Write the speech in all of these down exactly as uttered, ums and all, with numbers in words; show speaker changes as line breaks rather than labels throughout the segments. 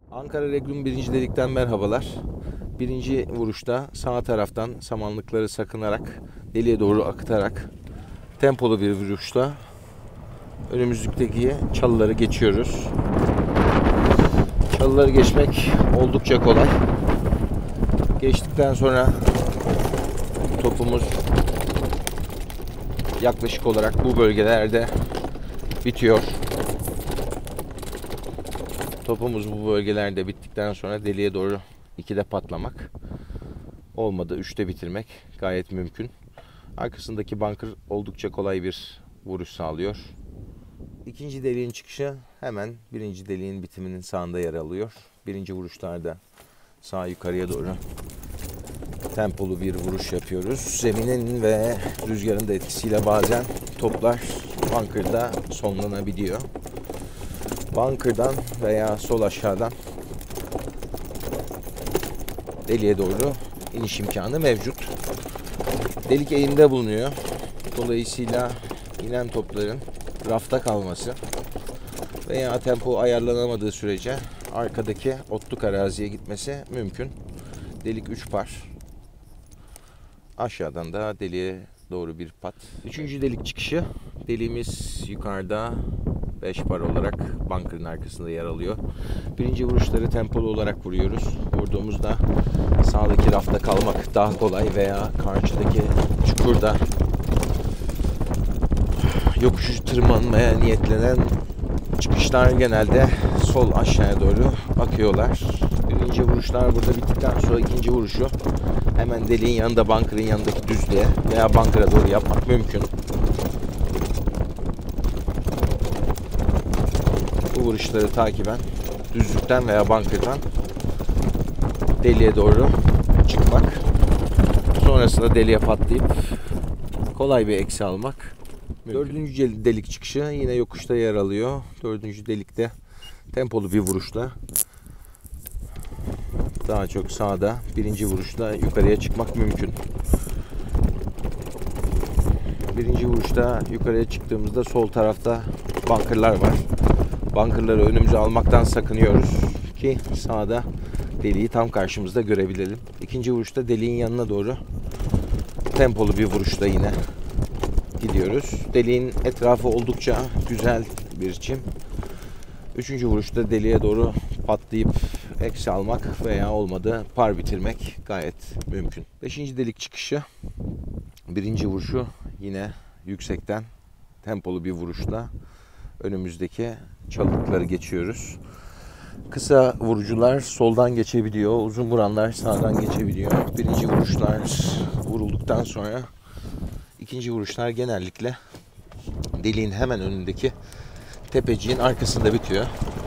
Ankara Regnum birinci delikten merhabalar. Birinci vuruşta sağ taraftan samanlıkları sakınarak deliğe doğru akıtarak tempolu bir vuruşla önümüzdeki çalıları geçiyoruz. Çalıları geçmek oldukça kolay. Geçtikten sonra topumuz yaklaşık olarak bu bölgelerde bitiyor. Topumuz bu bölgelerde bittikten sonra deliğe doğru ikide patlamak, olmadı üçte bitirmek gayet mümkün. Arkasındaki bunker oldukça kolay bir vuruş sağlıyor. İkinci deliğin çıkışı hemen birinci deliğin bitiminin sağında yer alıyor. Birinci vuruşlarda sağ yukarıya doğru tempolu bir vuruş yapıyoruz. Zeminin ve rüzgarın da etkisiyle bazen toplar bunkerda sonlanabiliyor. Bunker'dan veya sol aşağıdan deliğe doğru iniş imkanı mevcut. Delik eğimde bulunuyor. Dolayısıyla inen topların rafta kalması veya tempo ayarlanamadığı sürece arkadaki otluk araziye gitmesi mümkün. Delik üç par. Aşağıdan da deliğe doğru bir pat. Üçüncü delik çıkışı. Deliğimiz yukarıda beş par olarak bunker'ın arkasında yer alıyor. Birinci vuruşları tempolu olarak vuruyoruz. Vurduğumuzda sağdaki rafta kalmak daha kolay veya karşıdaki çukurda yokuşu tırmanmaya niyetlenen çıkışlar genelde sol aşağıya doğru akıyorlar. Birinci vuruşlar burada bittikten sonra ikinci vuruşu hemen deliğin yanında bunker'ın yanındaki düzlüğe veya bunker'a doğru yapmak mümkün. Bu vuruşları takiben düzlükten veya bunker'dan deliğe doğru çıkmak. Sonrasında deliğe patlayıp kolay bir eksi almak mümkün. Dördüncü delik çıkışı yine yokuşta yer alıyor. Dördüncü delikte tempolu bir vuruşla daha çok sağda birinci vuruşla yukarıya çıkmak mümkün. Birinci vuruşta yukarıya çıktığımızda sol tarafta bunkerlar var. Bunkerları önümüze almaktan sakınıyoruz ki sağda deliği tam karşımızda görebilelim. İkinci vuruşta deliğin yanına doğru tempolu bir vuruşla yine gidiyoruz. Deliğin etrafı oldukça güzel bir çim. Üçüncü vuruşta deliğe doğru patlayıp eksi almak veya olmadı par bitirmek gayet mümkün. Beşinci delik çıkışı. Birinci vuruşu yine yüksekten tempolu bir vuruşla önümüzdeki çalılıkları geçiyoruz. Kısa vurucular soldan geçebiliyor. Uzun vuranlar sağdan geçebiliyor. Birinci vuruşlar vurulduktan sonra ikinci vuruşlar genellikle deliğin hemen önündeki tepeciğin arkasında bitiyor.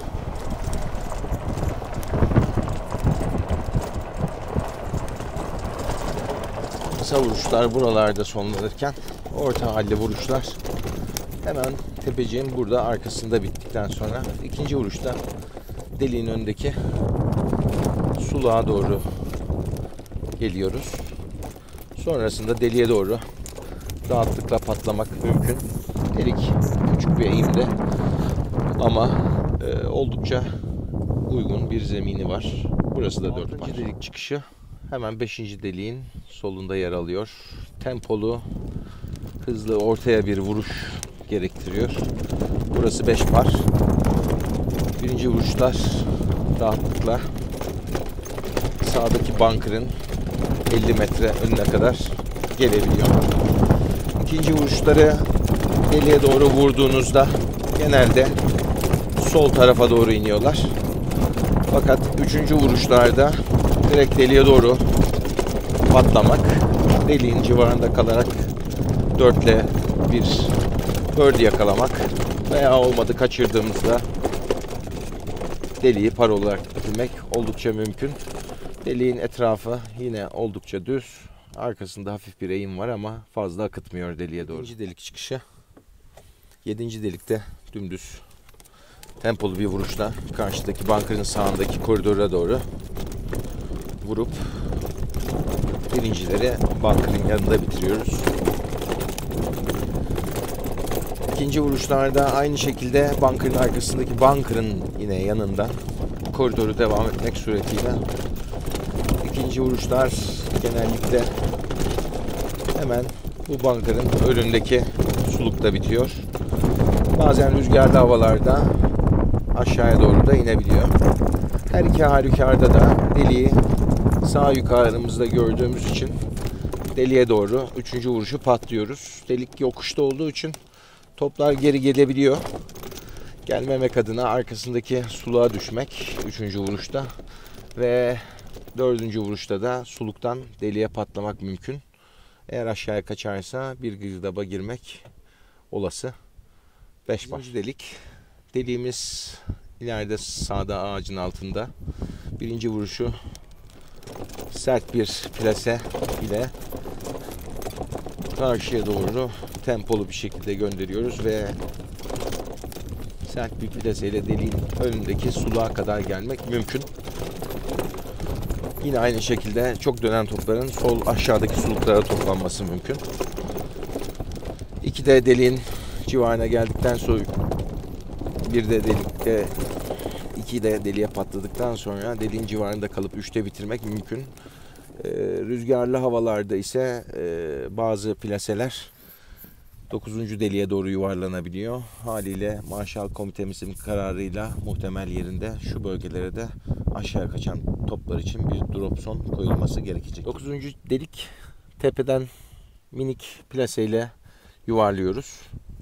Kısa vuruşlar buralarda sonlanırken orta halli vuruşlar hemen tepeciğin burada arkasında bittikten sonra ikinci vuruşta deliğin önündeki suluğa doğru geliyoruz. Sonrasında deliğe doğru rahatlıkla patlamak mümkün. Delik küçük bir eğimde ama e, oldukça uygun bir zemini var. Burası da dört par. Delik çıkışı hemen beşinci deliğin solunda yer alıyor. Tempolu, hızlı ortaya bir vuruş gerektiriyor. Burası beş par. Birinci vuruşlar rahatlıkla sağdaki bunker'ın elli metre önüne kadar gelebiliyor. İkinci vuruşları deliğe doğru vurduğunuzda genelde sol tarafa doğru iniyorlar. Fakat üçüncü vuruşlarda direkt deliğe doğru patlamak, deliğin civarında kalarak dörtle bir birdie yakalamak veya olmadı kaçırdığımızda deliği par olarak bitirmek oldukça mümkün. Deliğin etrafı yine oldukça düz. Arkasında hafif bir eğim var ama fazla akıtmıyor deliğe doğru. Yedinci delik çıkışı. Yedinci delikte dümdüz tempolu bir vuruşla karşıdaki bunker'ın sağındaki koridora doğru vurup birincileri bunker'ın yanında bitiriyoruz. İkinci vuruşlarda aynı şekilde bunker'ın arkasındaki bunker'ın yine yanında koridoru devam etmek suretiyle ikinci vuruşlar genellikle hemen bu bunkerın önündeki sulukta bitiyor. Bazen rüzgarlı havalarda aşağıya doğru da inebiliyor. Her iki halükarda da deliği sağ yukarımızda gördüğümüz için deliğe doğru üçüncü vuruşu patlıyoruz. Delik yokuşta olduğu için toplar geri gelebiliyor. Gelmemek adına arkasındaki suluğa düşmek üçüncü vuruşta ve dördüncü vuruşta da suluktan deliğe patlamak mümkün. Eğer aşağıya kaçarsa bir girdaba girmek olası. beş baş delik. Deliğimiz ileride sağda ağacın altında. Birinci vuruşu sert bir plase ile karşıya doğru tempolu bir şekilde gönderiyoruz ve sert bir plase ile deliğin önündeki suluğa kadar gelmek mümkün. Yine aynı şekilde çok dönen topların sol aşağıdaki suluklara toplanması mümkün. İki de deliğin civarına geldikten sonra bir de delikte iki de deliğe patladıktan sonra deliğin civarında kalıp üçte bitirmek mümkün. Ee, rüzgarlı havalarda ise e, bazı plaseler dokuzuncu deliğe doğru yuvarlanabiliyor. Haliyle Marshall komitemizin kararıyla muhtemel yerinde şu bölgelere de aşağı kaçan toplar için bir drop zone koyulması gerekecek. dokuzuncu delik tepeden minik plaseyle yuvarlıyoruz.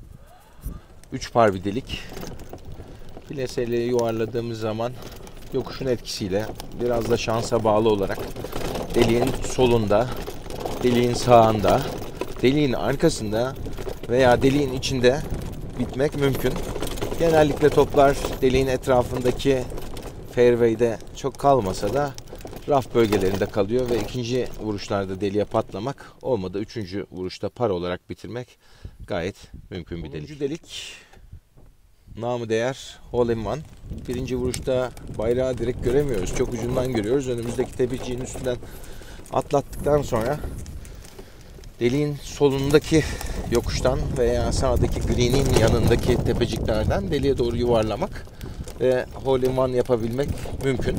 üç par bir delik. Plaseyle yuvarladığımız zaman yokuşun etkisiyle biraz da şansa bağlı olarak deliğin solunda, deliğin sağında, deliğin arkasında veya deliğin içinde bitmek mümkün. Genellikle toplar deliğin etrafındaki fairway'de çok kalmasa da raf bölgelerinde kalıyor ve ikinci vuruşlarda deliğe patlamak, olmadı üçüncü vuruşta par olarak bitirmek gayet mümkün bir delik. Üçüncü delik namı değer hole in one. Birinci vuruşta bayrağı direkt göremiyoruz. Çok ucundan görüyoruz. Önümüzdeki tepeciğin üstünden atlattıktan sonra deliğin solundaki yokuştan veya sağdaki green'in yanındaki tepeciklerden deliğe doğru yuvarlamak ve hole in one yapabilmek mümkün.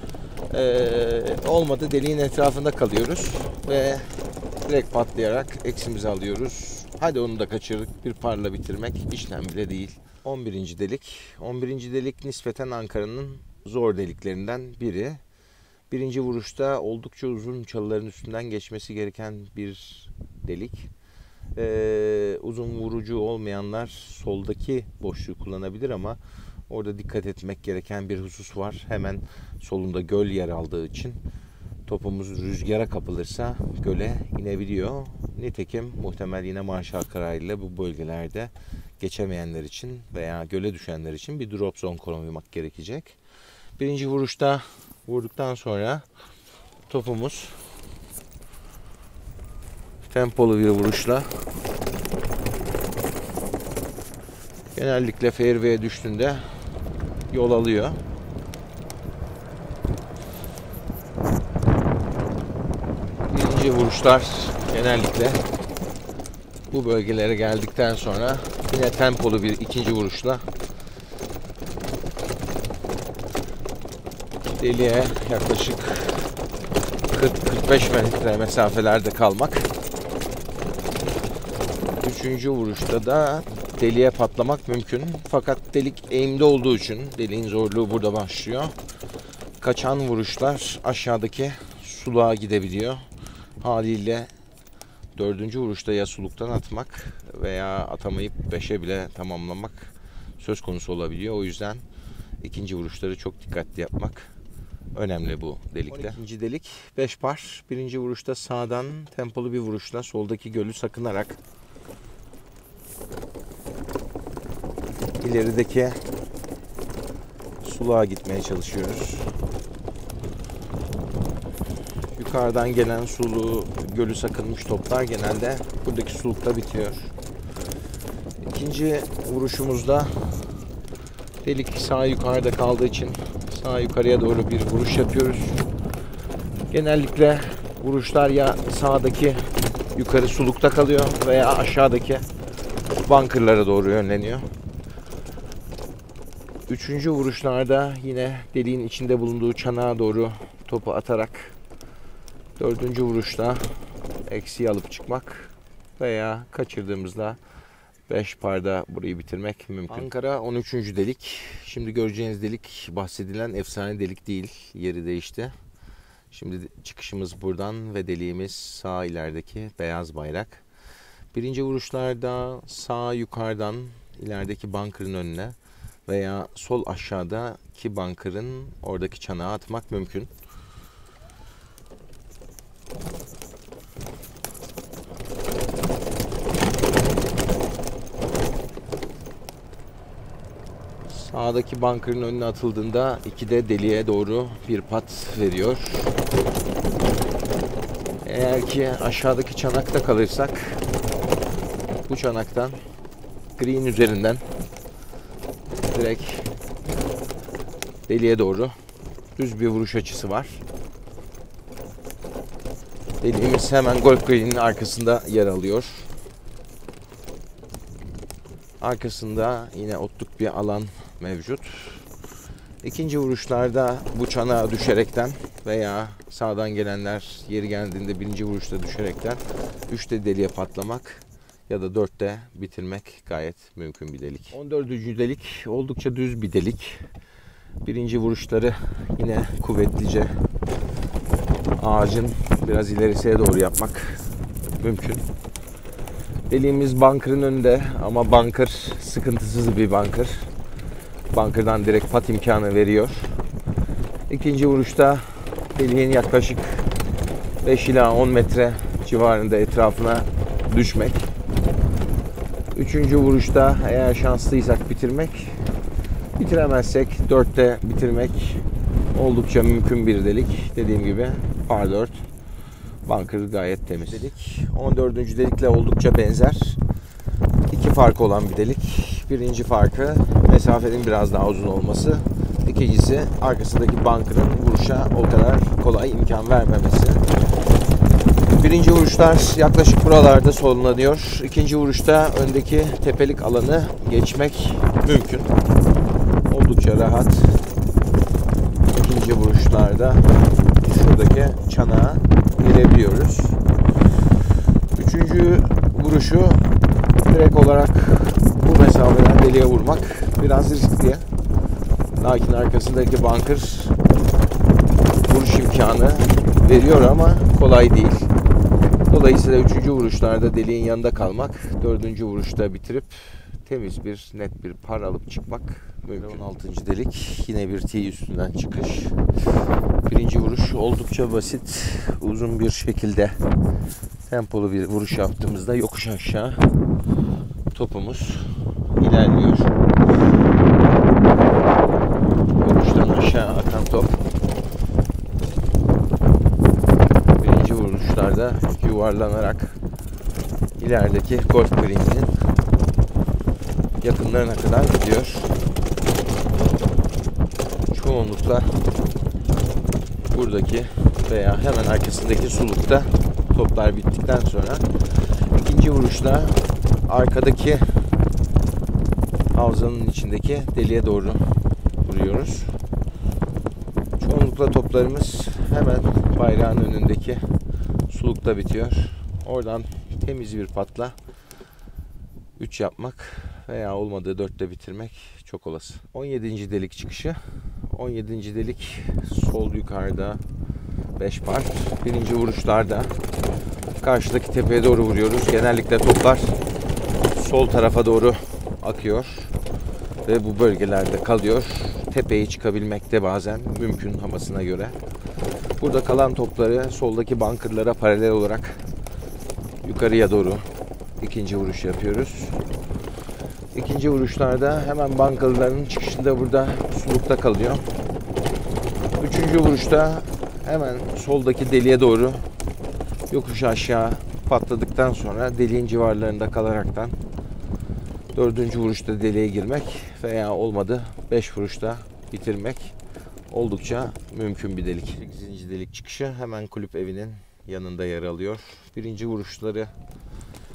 Ee, olmadı deliğin etrafında kalıyoruz ve direkt patlayarak eksimizi alıyoruz. Hadi onu da kaçırdık. Bir parla bitirmek işlem bile değil. on birinci delik. on birinci delik nispeten Ankara'nın zor deliklerinden biri. Birinci vuruşta oldukça uzun çalıların üstünden geçmesi gereken bir delik. Ee, uzun vurucu olmayanlar soldaki boşluğu kullanabilir ama orada dikkat etmek gereken bir husus var. Hemen solunda göl yer aldığı için topumuz rüzgara kapılırsa göle inebiliyor. Nitekim muhtemel yine Marshall kararıyla bu bölgelerde geçemeyenler için veya göle düşenler için bir drop zone koymak gerekecek. Birinci vuruşta vurduktan sonra topumuz tempolu bir vuruşla genellikle fairway'e düştüğünde yol alıyor. Birinci vuruşlar genellikle bu bölgelere geldikten sonra yine tempolu bir ikinci vuruşla deliğe yaklaşık kırk kırk beş metre mesafelerde kalmak. Üçüncü vuruşta da deliğe patlamak mümkün. Fakat delik eğimde olduğu için deliğin zorluğu burada başlıyor. Kaçan vuruşlar aşağıdaki suluğa gidebiliyor. Haliyle dördüncü vuruşta ya suluktan atmak veya atamayıp beşe bile tamamlamak söz konusu olabiliyor. O yüzden ikinci vuruşları çok dikkatli yapmak önemli bu delikte. on ikinci delik beş par. Birinci vuruşta sağdan tempolu bir vuruşla soldaki gölü sakınarak ilerideki suluğa gitmeye çalışıyoruz. Yukarıdan gelen suluğu, gölü sakınmış toplar genelde buradaki sulukta bitiyor. İkinci vuruşumuzda delik sağ yukarıda kaldığı için sağ yukarıya doğru bir vuruş yapıyoruz. Genellikle vuruşlar ya sağdaki yukarı sulukta kalıyor veya aşağıdaki bunkerlara doğru yönleniyor. Üçüncü vuruşlarda yine deliğin içinde bulunduğu çanağa doğru topu atarak dördüncü vuruşta eksiği alıp çıkmak veya kaçırdığımızda beş parda burayı bitirmek mümkün. Ankara on üçüncü delik. Şimdi göreceğiniz delik bahsedilen efsane delik değil. Yeri değişti. Şimdi çıkışımız buradan ve deliğimiz sağ ilerideki beyaz bayrak. Birinci vuruşlarda sağ yukarıdan ilerideki bunker'ın önüne veya sol aşağıdaki bunker'ın oradaki çanağı atmak mümkün. Sağdaki bunker'ın önüne atıldığında ikide deliğe doğru bir pat veriyor. Eğer ki aşağıdaki çanakta kalırsak bu çanaktan green üzerinden direkt deliğe doğru düz bir vuruş açısı var. Deliğimiz hemen golf green'in arkasında yer alıyor. Arkasında yine otluk bir alan mevcut. İkinci vuruşlarda bu çanağa düşerekten veya sağdan gelenler yeri geldiğinde birinci vuruşta düşerekten üçte deliğe patlamak ya da dörtte bitirmek gayet mümkün bir delik. on dördüncü delik oldukça düz bir delik. Birinci vuruşları yine kuvvetlice ağacın biraz ilerisine doğru yapmak mümkün. Deliğimiz bunker'ın önünde ama bunker sıkıntısız bir bunker. Bunker'dan direkt pat imkanı veriyor. İkinci vuruşta deliğin yaklaşık beş ila on metre civarında etrafına düşmek. Üçüncü vuruşta eğer şanslıysak bitirmek. Bitiremezsek dörtte bitirmek oldukça mümkün bir delik. Dediğim gibi par dört. Bunker gayet temiz. Delik on dördüncü delikle oldukça benzer. İki farkı olan bir delik. Birinci farkı mesafenin biraz daha uzun olması. İkincisi arkasındaki bunker'ın vuruşa o kadar kolay imkan vermemesi. Birinci vuruşlar yaklaşık buralarda sonlanıyor. İkinci vuruşta öndeki tepelik alanı geçmek mümkün. Oldukça rahat. İkinci vuruşlarda şuradaki çanağa gelebiliyoruz. Üçüncü vuruşu direkt olarak bu mesafeden deliğe vurmak biraz riskli. Lakin arkasındaki bunker vuruş imkanı veriyor ama kolay değil. Dolayısıyla üçüncü vuruşlarda deliğin yanında kalmak, dördüncü vuruşta bitirip temiz bir net bir par alıp çıkmak mümkün. on altıncı delik yine bir tee üstünden çıkış. Birinci vuruş oldukça basit, uzun bir şekilde tempolu bir vuruş yaptığımızda yokuş aşağı topumuz ilerliyor. Yokuştan aşağı akan top. Birinci vuruşlarda yuvarlanarak ilerideki golf green'inin yakınlarına kadar gidiyor. Çoğunlukla buradaki veya hemen arkasındaki sulukta toplar bittikten sonra ikinci vuruşta arkadaki havzanın içindeki deliğe doğru vuruyoruz. Çoğunlukla toplarımız hemen bayrağın önündeki sulukta bitiyor. Oradan temiz bir patla üç yapmak veya olmadığı dörtte bitirmek çok olası. on yedinci delik çıkışı. on yedinci delik sol yukarıda beş par. Birinci vuruşlarda karşıdaki tepeye doğru vuruyoruz. Genellikle toplar sol tarafa doğru akıyor ve bu bölgelerde kalıyor. Tepeye çıkabilmek de bazen mümkün havasına göre. Burada kalan topları soldaki bunkerlara paralel olarak yukarıya doğru ikinci vuruş yapıyoruz. İkinci vuruşlarda hemen bunkerların çıkışında burada sulukta kalıyor. Üçüncü vuruşta hemen soldaki deliğe doğru yokuş aşağı patladıktan sonra deliğin civarlarında kalaraktan dördüncü vuruşta deliğe girmek veya olmadı beş vuruşta bitirmek oldukça mümkün bir delik. sekizinci delik çıkışı hemen kulüp evinin yanında yer alıyor. Birinci vuruşları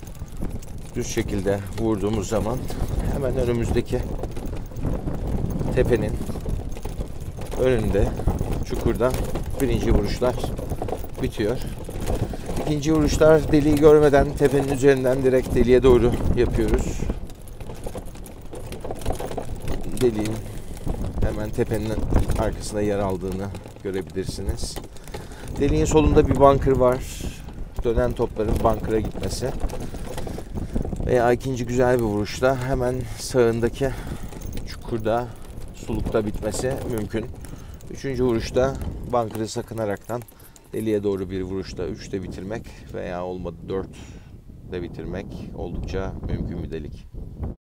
düz şekilde vurduğumuz zaman hemen önümüzdeki tepenin önünde çukurda birinci vuruşlar bitiyor. İkinci vuruşlar deliği görmeden tepenin üzerinden direkt deliğe doğru yapıyoruz. Deliğin hemen tepenin arkasında yer aldığını görebilirsiniz. Deliğin solunda bir bunker var. Dönen topların bunker'a gitmesi. Veya ikinci güzel bir vuruşta hemen sağındaki çukurda, sulukta bitmesi mümkün. Üçüncü vuruşta bunker'ı sakınaraktan deliğe doğru bir vuruşta üçte bitirmek veya olmadı dörtte bitirmek oldukça mümkün bir delik.